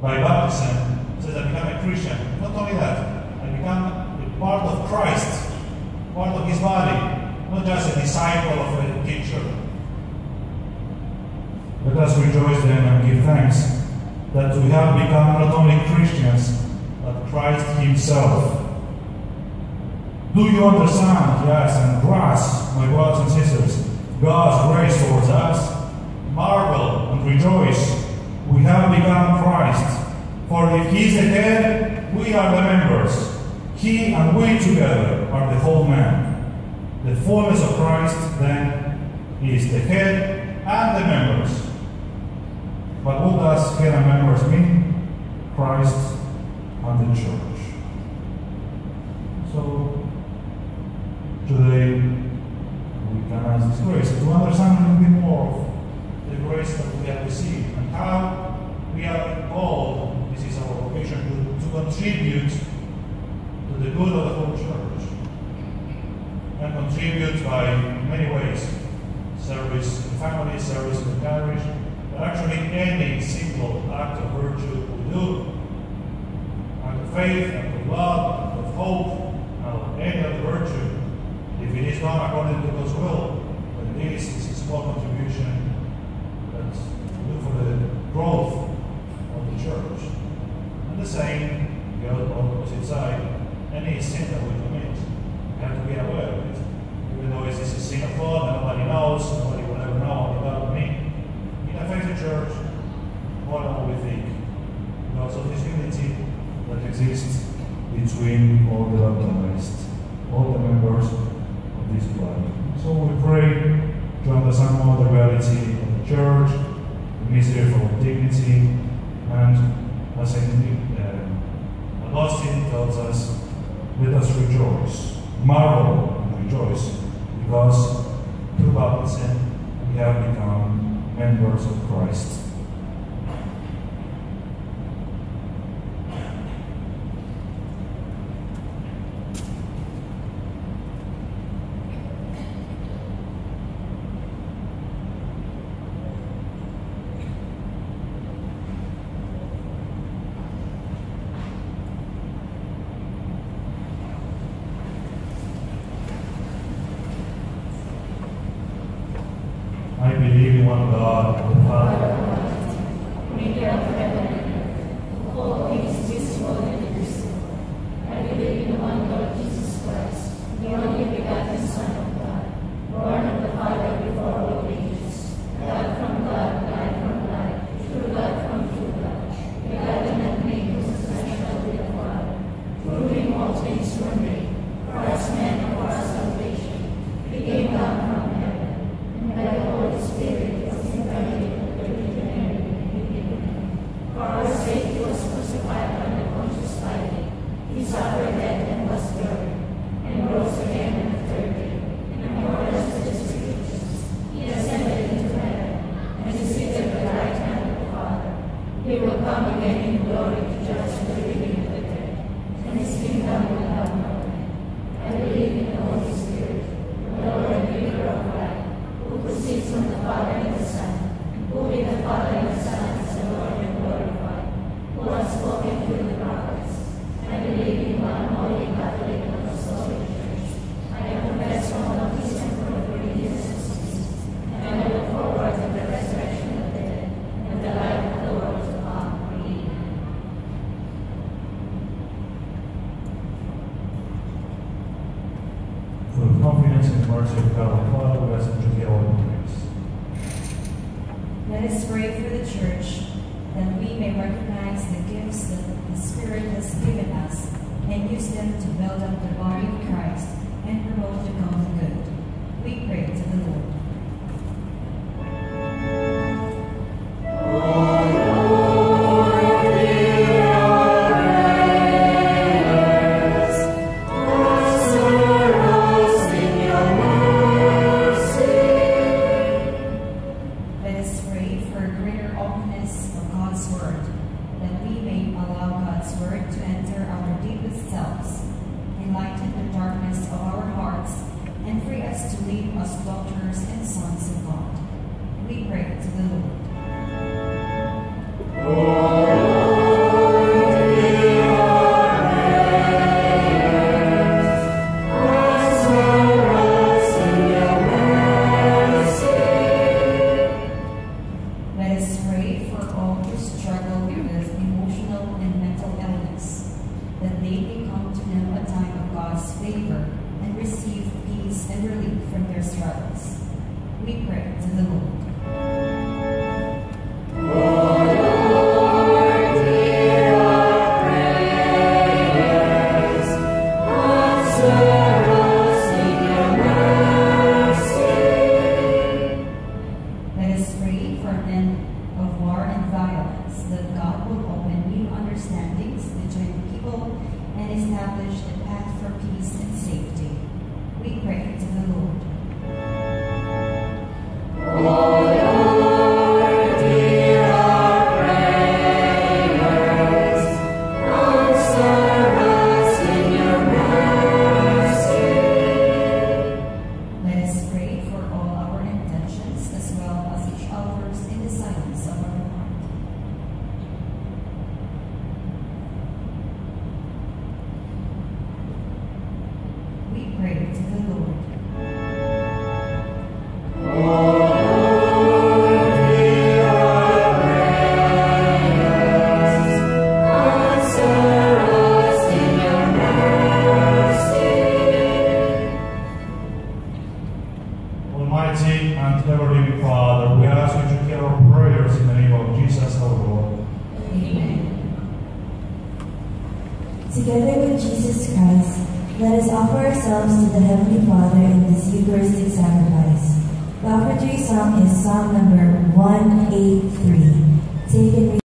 by baptism, says I become a Christian. Not only that, I become a part of Christ, part of His body, not just a disciple of a teacher. Let us rejoice then and give thanks that we have become not only Christians, but Christ Himself. Do you understand, yes, and grasp, my brothers and sisters, God's grace towards us? Marvel and rejoice. We have become Christ. For if He is the head, we are the members. He and we together are the whole man. The fullness of Christ, then, is the head and the members. But what does head and members mean? Christ and the church. So, today, we can ask this grace to understand a little bit more of the grace that we have received and how we are called, this is our vocation, to contribute to the good of the whole church. And contribute by many ways. Service in the family, service in the parish, but actually any simple act of virtue we do. Act of faith, act of love, act of hope, any other virtue. If it is not according to God's will, then this is a small contribution that will do for the growth of the church. And the same, the opposite side, any sin that we commit, we have to be aware of it. Even though it's a sin of thought that nobody knows, nobody will ever know about me, it affects the church more than what we think. Because of this unity that exists between all the baptized, all the members of this body. So we pray to understand more the reality of the church, the mystery of our dignity, and as Augustine tells us, let us rejoice, marvel and rejoice, because through baptism we have become members of Christ. I believe in one God, the Father, maker of heaven and earth, all things visible and invisible. I believe in one Lord Jesus Christ, the only begotten Son of God, born of the Father before all ages, God from God, light from light, true God from true God, begotten and made substantial with the Father, through Him all things were made. For us men and for our salvation, He came down from heaven, and by the Holy Spirit was incarnated of the Virgin Mary. For our sake He was crucified under Pontius Pilate. He suffered death and was buried, and rose again on the third day, in accordance with the Scriptures. He ascended into heaven, and is seated at the right hand of the Father. He will come again in glory to judge the living and the dead, and His kingdom will have no end. I believe in the Holy Spirit, the Lord and giver of life, who proceeds from the Father and the Son, who with the Father and the Son is the Lord and glorified, who has spoken through the prophets. I believe in one holy Catholic and Apostolic Church. I confess one baptism for the forgiveness of sins, and I look forward to the resurrection of the dead and the life of the world to come. Amen. For the confidence and mercy of God the Father, we ask Him to hear our prayers. Let us pray for the Church, that we may recognize the gifts that the Spirit has given us and use them to build up the body of Christ and promote the common good. We pray to the Lord. Let us pray for a greater openness of God's Word, that we may allow God's Word to enter our deepest selves, enlighten the darkness of our hearts, and free us to live as daughters and sons of God. We pray to the Lord. Together with Jesus Christ, let us offer ourselves to the Heavenly Father in this Eucharistic sacrifice. The offertory song is song number 183, taken